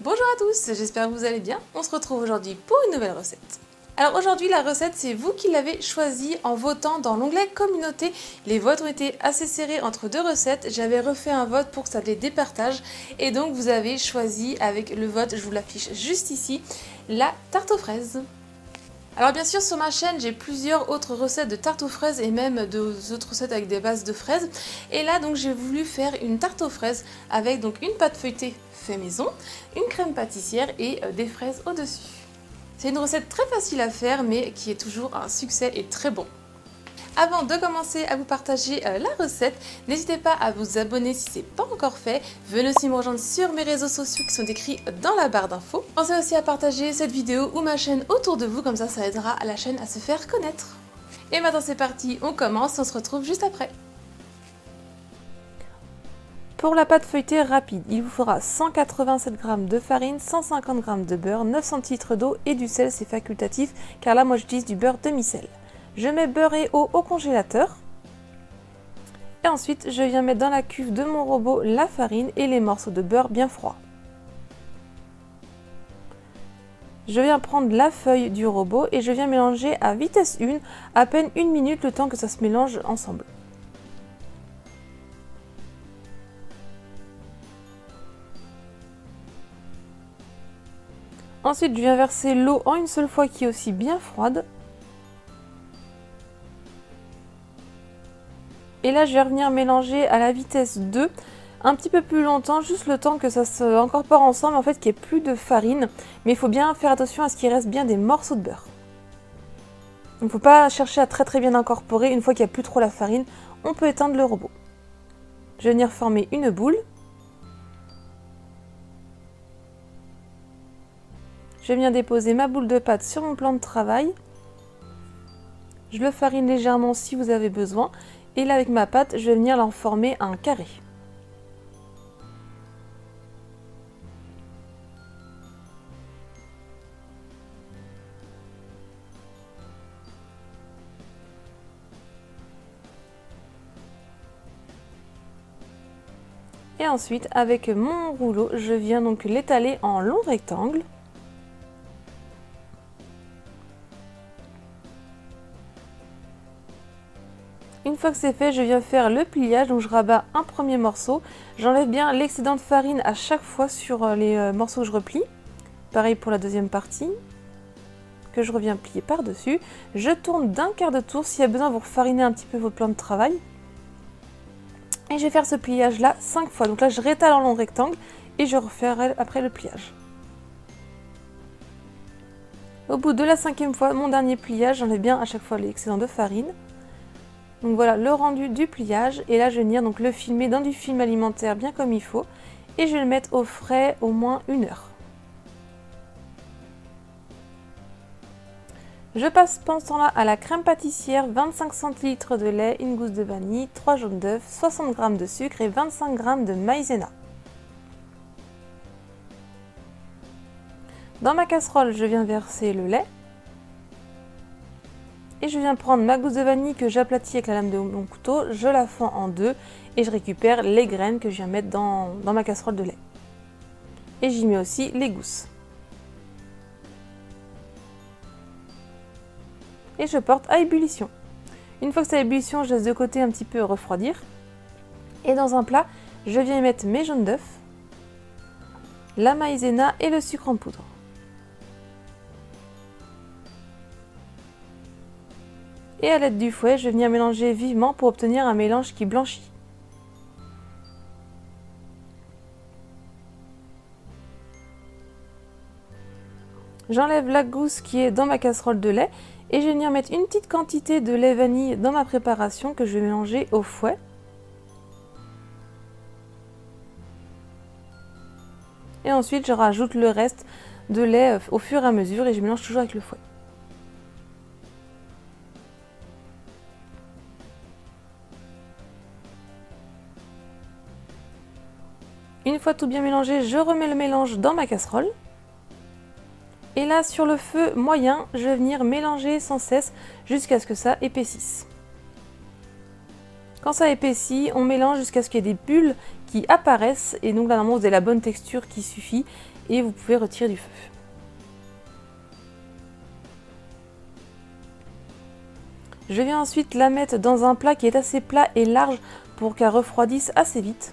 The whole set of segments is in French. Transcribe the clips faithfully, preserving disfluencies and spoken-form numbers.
Bonjour à tous, j'espère que vous allez bien. On se retrouve aujourd'hui pour une nouvelle recette. Alors aujourd'hui la recette c'est vous qui l'avez choisie en votant dans l'onglet communauté. Les votes ont été assez serrés entre deux recettes. J'avais refait un vote pour que ça les départage et donc vous avez choisi avec le vote, je vous l'affiche juste ici, la tarte aux fraises. Alors bien sûr sur ma chaîne j'ai plusieurs autres recettes de tarte aux fraises et même d'autres recettes avec des bases de fraises. Et là donc j'ai voulu faire une tarte aux fraises avec donc une pâte feuilletée fait maison, une crème pâtissière et des fraises au dessus. C'est une recette très facile à faire mais qui est toujours un succès et très bon. Avant de commencer à vous partager la recette, n'hésitez pas à vous abonner si ce n'est pas encore fait. Venez aussi me rejoindre sur mes réseaux sociaux qui sont décrits dans la barre d'infos. Pensez aussi à partager cette vidéo ou ma chaîne autour de vous, comme ça ça aidera la chaîne à se faire connaître. Et maintenant c'est parti, on commence, on se retrouve juste après. Pour la pâte feuilletée rapide, il vous faudra cent quatre-vingt-sept grammes de farine, cent cinquante grammes de beurre, neuf centilitres d'eau et du sel, c'est facultatif car là moi j'utilise du beurre demi-sel. Je mets beurre et eau au congélateur. Et ensuite, je viens mettre dans la cuve de mon robot la farine et les morceaux de beurre bien froids. Je viens prendre la feuille du robot et je viens mélanger à vitesse un, à peine une minute le temps que ça se mélange ensemble. Ensuite, je viens verser l'eau en une seule fois qui est aussi bien froide. Et là, je vais revenir mélanger à la vitesse deux, un petit peu plus longtemps, juste le temps que ça se incorpore ensemble, en fait, qu'il n'y ait plus de farine. Mais il faut bien faire attention à ce qu'il reste bien des morceaux de beurre. Il ne faut pas chercher à très très bien incorporer. Une fois qu'il n'y a plus trop la farine, on peut éteindre le robot. Je vais venir former une boule. Je viens déposer ma boule de pâte sur mon plan de travail. Je le farine légèrement si vous avez besoin. Et là, avec ma pâte, je vais venir l'en former un carré. Et ensuite, avec mon rouleau, je viens donc l'étaler en long rectangle. Une fois que c'est fait, je viens faire le pliage, donc je rabats un premier morceau. J'enlève bien l'excédent de farine à chaque fois sur les morceaux que je replie. Pareil pour la deuxième partie, que je reviens plier par-dessus. Je tourne d'un quart de tour, s'il y a besoin, vous refarinez un petit peu votre plan de travail. Et je vais faire ce pliage-là cinq fois. Donc là, je rétale en long rectangle et je referai après le pliage. Au bout de la cinquième fois, mon dernier pliage, j'enlève bien à chaque fois l'excédent de farine. Donc voilà le rendu du pliage et là je vais venir donc le filmer dans du film alimentaire bien comme il faut et je vais le mettre au frais au moins une heure. Je passe pendant ce temps-là à la crème pâtissière, vingt-cinq centilitres de lait, une gousse de vanille, trois jaunes d'œufs, soixante grammes de sucre et vingt-cinq grammes de maïzena. Dans ma casserole, je viens verser le lait. Et je viens prendre ma gousse de vanille que j'aplatis avec la lame de mon couteau, je la fends en deux et je récupère les graines que je viens mettre dans, dans ma casserole de lait. Et j'y mets aussi les gousses. Et je porte à ébullition. Une fois que c'est à ébullition, je laisse de côté un petit peu refroidir. Et dans un plat, je viens y mettre mes jaunes d'œufs, la maïzena et le sucre en poudre. Et à l'aide du fouet, je vais venir mélanger vivement pour obtenir un mélange qui blanchit. J'enlève la gousse qui est dans ma casserole de lait et je vais venir mettre une petite quantité de lait vanille dans ma préparation que je vais mélanger au fouet. Et ensuite, je rajoute le reste de lait au fur et à mesure et je mélange toujours avec le fouet. Une fois tout bien mélangé, je remets le mélange dans ma casserole. Et là, sur le feu moyen, je vais venir mélanger sans cesse jusqu'à ce que ça épaississe. Quand ça épaissit, on mélange jusqu'à ce qu'il y ait des bulles qui apparaissent. Et donc là, normalement, vous avez la bonne texture qui suffit. et vous pouvez retirer du feu. Je viens ensuite la mettre dans un plat qui est assez plat et large pour qu'elle refroidisse assez vite.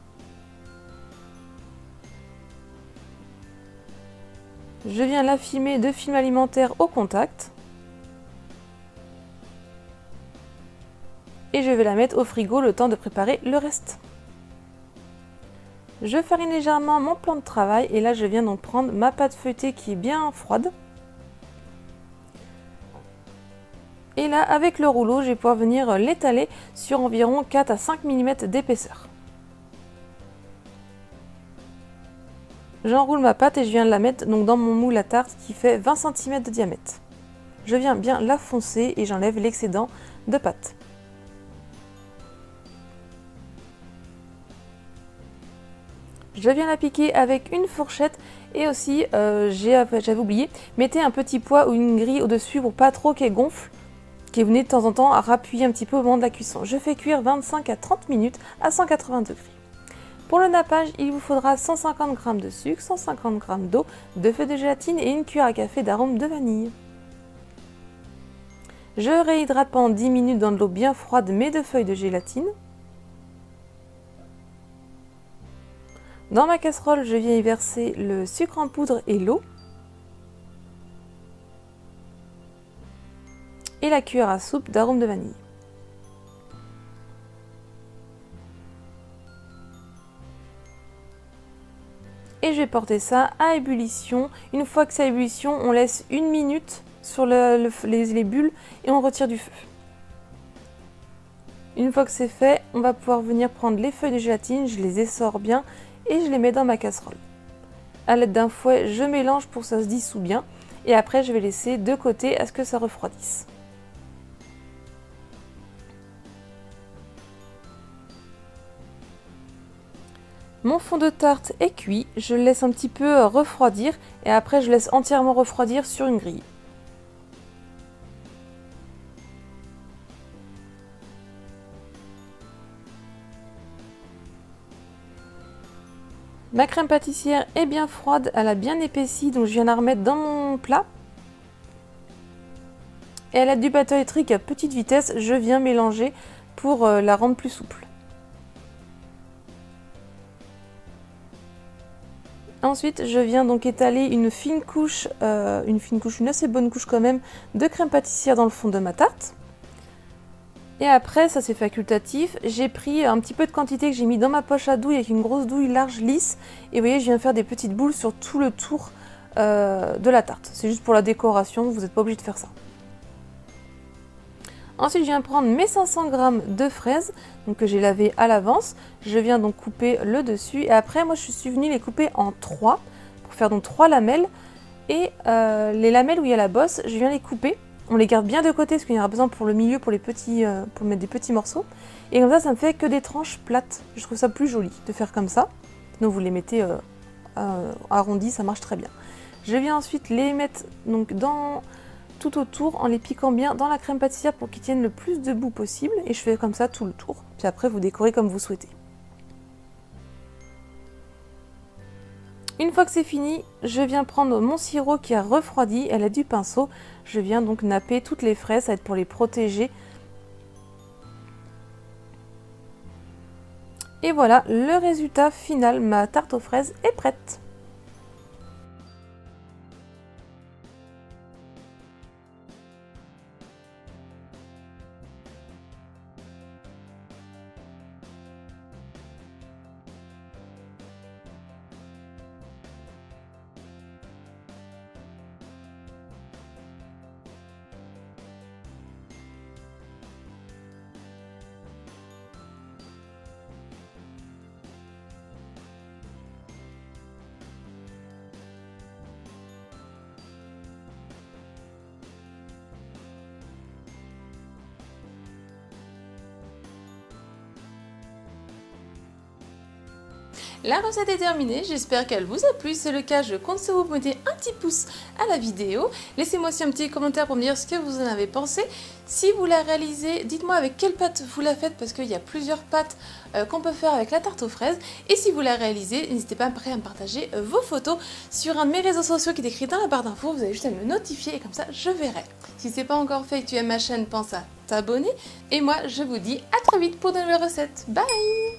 Je viens la filmer de film alimentaire au contact. Et je vais la mettre au frigo le temps de préparer le reste. Je farine légèrement mon plan de travail et là je viens donc prendre ma pâte feuilletée qui est bien froide. Et là avec le rouleau je vais pouvoir venir l'étaler sur environ quatre à cinq millimètres d'épaisseur. J'enroule ma pâte et je viens la mettre donc dans mon moule à tarte qui fait vingt centimètres de diamètre. Je viens bien la foncer et j'enlève l'excédent de pâte. Je viens la piquer avec une fourchette et aussi, euh, j'avais oublié, mettez un petit poids ou une grille au-dessus pour pas trop qu'elle gonfle, qui venez de temps en temps à rappuyer un petit peu au moment de la cuisson. Je fais cuire vingt-cinq à trente minutes à cent quatre-vingts degrés. Pour le nappage, il vous faudra cent cinquante grammes de sucre, cent cinquante grammes d'eau, deux feuilles de gélatine et une cuillère à café d'arôme de vanille. Je réhydrate pendant dix minutes dans de l'eau bien froide mes deux feuilles de gélatine. Dans ma casserole, je viens y verser le sucre en poudre et l'eau. Et la cuillère à soupe d'arôme de vanille. Et je vais porter ça à ébullition. Une fois que c'est à ébullition, on laisse une minute sur le, le, les, les bulles et on retire du feu. Une fois que c'est fait, on va pouvoir venir prendre les feuilles de gélatine, je les essore bien et je les mets dans ma casserole. A l'aide d'un fouet, je mélange pour que ça se dissout bien et après je vais laisser de côté à ce que ça refroidisse. Mon fond de tarte est cuit, je le laisse un petit peu refroidir et après je laisse entièrement refroidir sur une grille. Ma crème pâtissière est bien froide, elle a bien épaissi, donc je viens la remettre dans mon plat. Et à l'aide du batteur électrique à petite vitesse, je viens mélanger pour la rendre plus souple. Ensuite, je viens donc étaler une fine couche, euh, une fine couche, une assez bonne couche quand même, de crème pâtissière dans le fond de ma tarte. Et après, ça c'est facultatif, j'ai pris un petit peu de quantité que j'ai mis dans ma poche à douille avec une grosse douille large lisse. Et vous voyez, je viens faire des petites boules sur tout le tour euh, de la tarte. C'est juste pour la décoration, vous n'êtes pas obligé de faire ça. Ensuite, je viens prendre mes cinq cents grammes de fraises donc que j'ai lavé à l'avance. Je viens donc couper le dessus. Et après, moi, je suis venue les couper en trois pour faire donc trois lamelles. Et euh, les lamelles où il y a la bosse, je viens les couper. On les garde bien de côté parce qu'il y aura besoin pour le milieu, pour les petits, euh, pour mettre des petits morceaux. Et comme ça, ça me fait que des tranches plates. Je trouve ça plus joli de faire comme ça. Donc vous les mettez euh, euh, arrondis, ça marche très bien. Je viens ensuite les mettre donc dans tout autour en les piquant bien dans la crème pâtissière pour qu'ils tiennent le plus de bout possible. Et je fais comme ça tout le tour. Puis après, vous décorez comme vous souhaitez. Une fois que c'est fini, je viens prendre mon sirop qui a refroidi, elle a du pinceau. Je viens donc napper toutes les fraises, ça va être pour les protéger. Et voilà, le résultat final, ma tarte aux fraises est prête. La recette est terminée, j'espère qu'elle vous a plu. Si c'est le cas, je compte sur vous pour mettre un petit pouce à la vidéo. Laissez-moi aussi un petit commentaire pour me dire ce que vous en avez pensé. Si vous la réalisez, dites-moi avec quelle pâte vous la faites parce qu'il y a plusieurs pâtes euh, qu'on peut faire avec la tarte aux fraises. Et si vous la réalisez, n'hésitez pas après à me partager euh, vos photos sur un de mes réseaux sociaux qui est écrit dans la barre d'infos. Vous avez juste à me notifier et comme ça je verrai. Si ce n'est pas encore fait et que tu aimes ma chaîne, pense à t'abonner. Et moi je vous dis à très vite pour de nouvelles recettes. Bye!